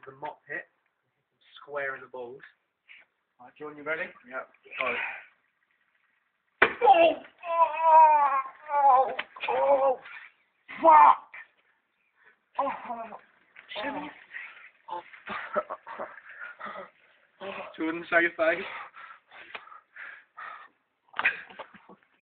the mop hit. Square in the balls. Alright, John, you ready? Yep. Go. Oh! Oh! Oh! Fuck! Oh! Jordan, show your face.